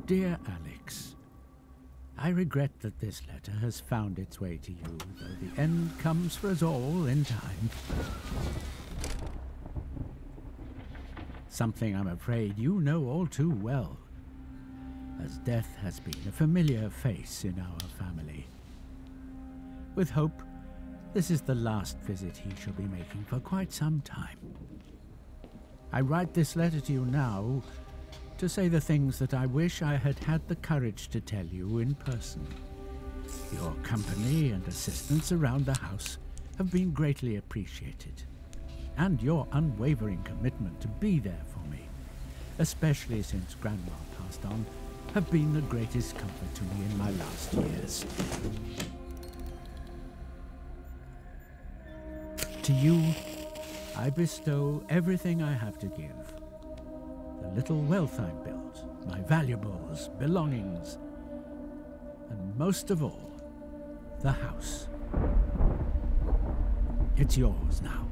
Dear Alex, I regret that this letter has found its way to you, though the end comes for us all in time. Something I'm afraid you know all too well, as death has been a familiar face in our family. With hope, this is the last visit he shall be making for quite some time. I write this letter to you now to say the things that I wish I had had the courage to tell you in person. Your company and assistance around the house have been greatly appreciated, and your unwavering commitment to be there for me, especially since Grandma passed on, have been the greatest comfort to me in my last years. To you, I bestow everything I have to give. The little wealth I've built, my valuables, belongings, and most of all, the house. It's yours now.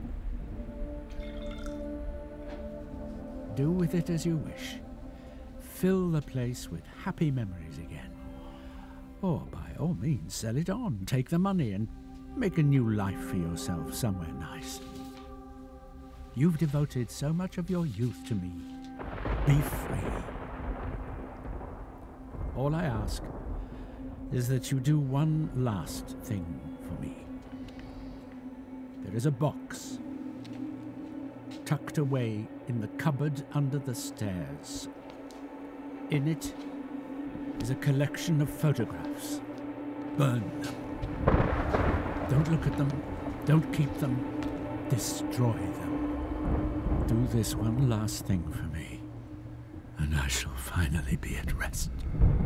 Do with it as you wish. Fill the place with happy memories again. Or by all means, sell it on, take the money and make a new life for yourself somewhere nice. You've devoted so much of your youth to me. Be free. All I ask is that you do one last thing for me. There is a box tucked away in the cupboard under the stairs. In it is a collection of photographs. Burn them. Don't look at them. Don't keep them. Destroy them. Do this one last thing for me, and I shall finally be at rest.